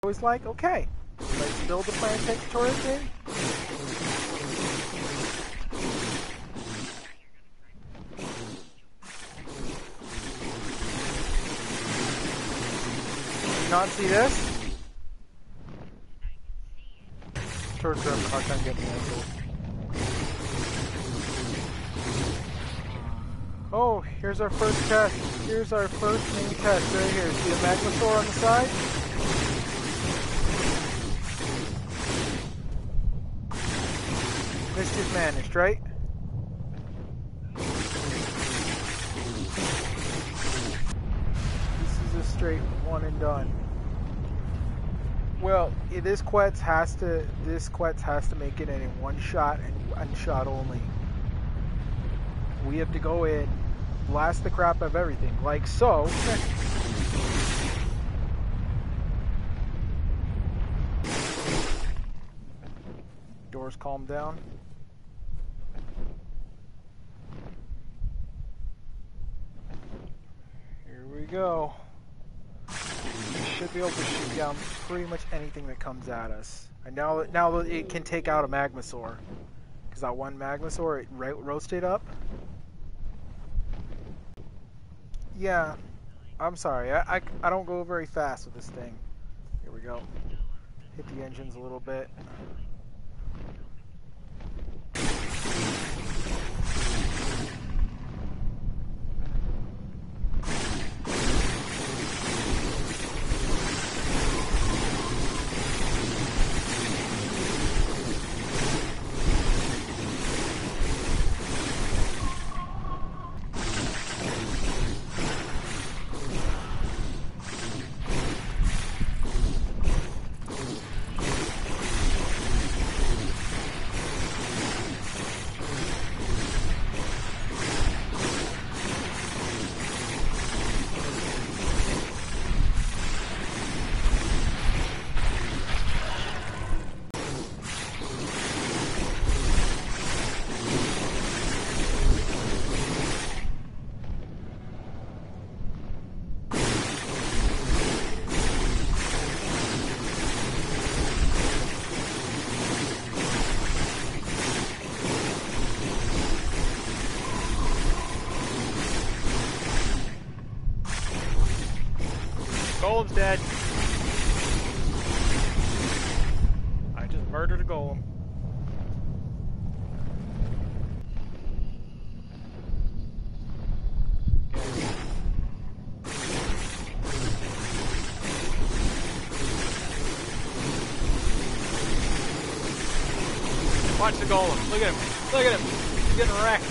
was like, okay, let's build the planetary thing. Did you not see this? Towards the hard time getting the angle. Oh, here's our first test. Here's our first main test right here. See a magmasaur on the side? Mischief managed, right? This is a straight one and done. Well, this Quetz has to make it in one shot and one shot only. We have to go in, blast the crap out of everything, like so. Doors calm down. Here we go. We should be able to shoot down pretty much anything that comes at us. And now that it can take out a magmasaur. Because that one magmasaur, it roasted up. Yeah, I'm sorry. I don't go very fast with this thing. Here we go. Hit the engines a little bit. Golem's dead. I just murdered a golem. Watch the golem. Look at him. Look at him. He's getting wrecked.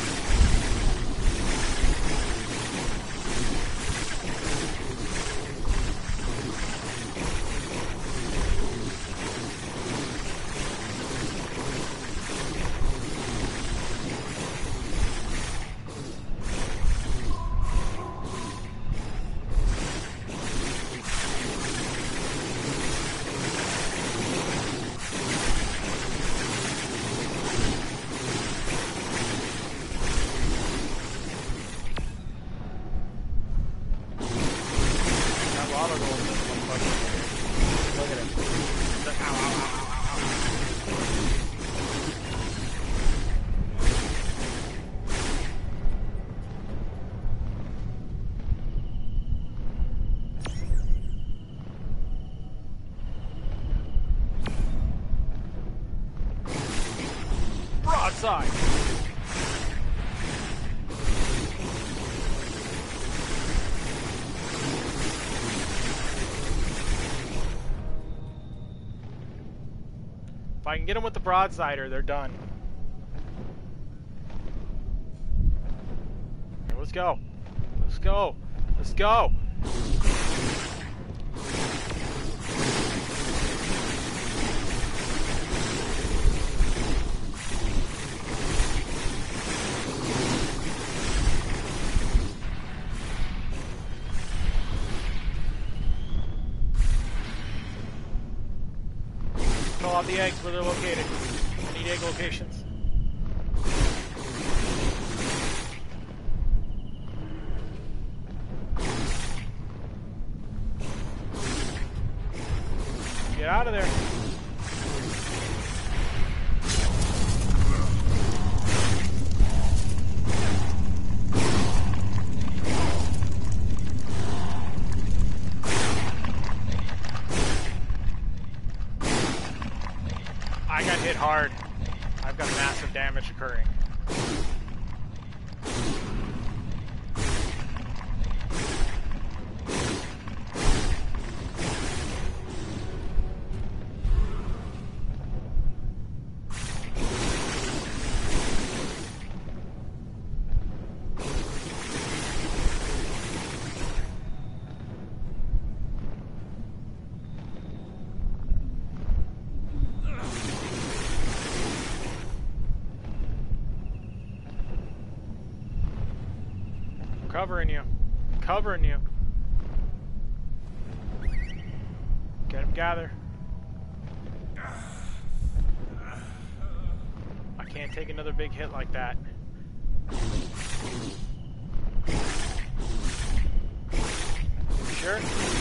Broadside. If I can get them with the broadsider, they're done. Okay, let's go. Let's go. Let's go. Call out the eggs where they're located. I need egg locations. Get out of there. I got hit hard. I've got massive damage occurring. Covering you. Covering you. Get him gather. I can't take another big hit like that. Sure?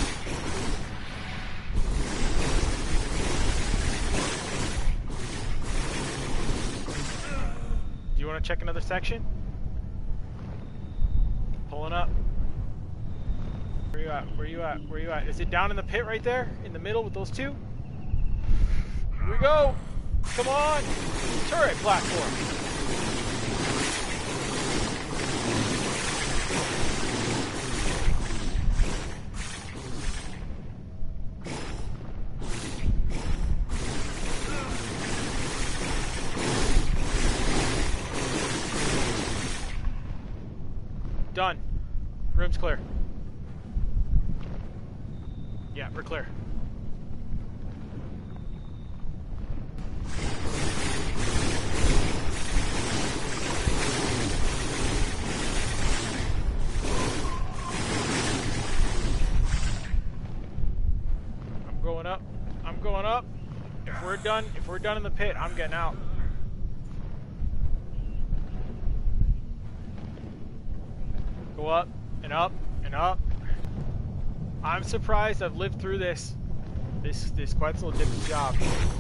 Do you want to check another section? Pulling up. Where you at? Where you at? Where you at? Is it down in the pit right there? In the middle with those two? Here we go! Come on! Turret platform! Done. Room's clear. Yeah, we're clear. I'm going up. I'm going up. If we're done in the pit, I'm getting out. Go up and up and up. I'm surprised I've lived through this. This Quetzal did the job.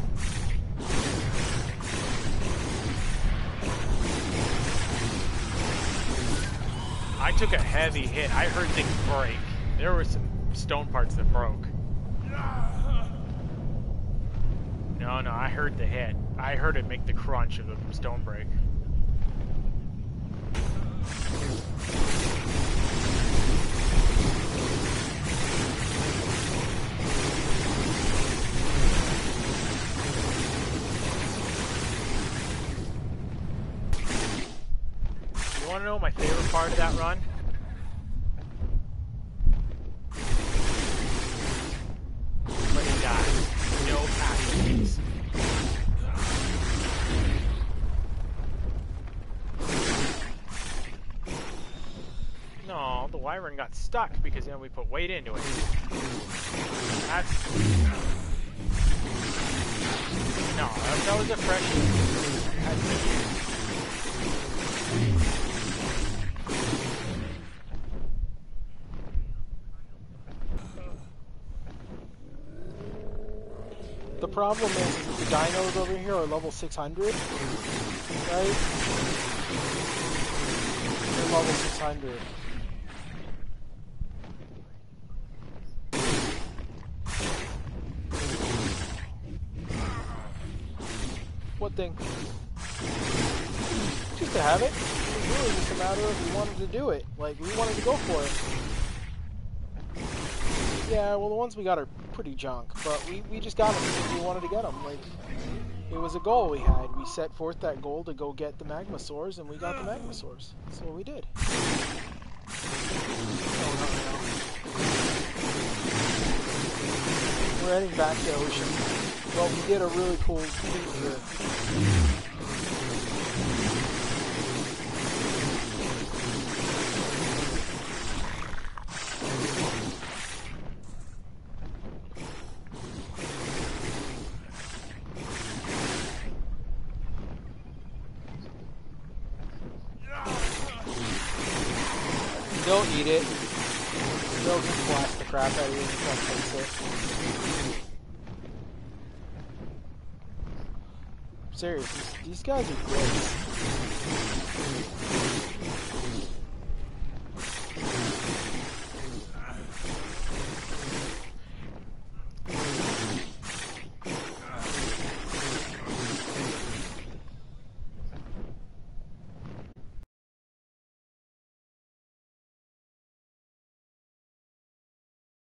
I took a heavy hit. I heard things break. There were some stone parts that broke. No, I heard the hit. I heard it make the crunch of the stone break. You want to know my favorite part of that run? When he dies. No casualties. No, the Wyvern got stuck because then we put weight into it. That's... No, that was a fresh... The problem is that the dinos over here are level 600, right? They're level 600. What thing? Just to have it. It was really just a matter of we wanted to do it. Like, we wanted to go for it. Yeah, well, the ones we got are pretty junk, but we just got them because we wanted to get them. Like, it was a goal we had. We set forth that goal to go get the Magmasaurs, and we got the Magmasaurs. That's what we did. We're heading back to Ocean. Well, we did a really cool feat here. They'll eat it. They'll just blast the crap out of you and try to fix it. Serious, these guys are great.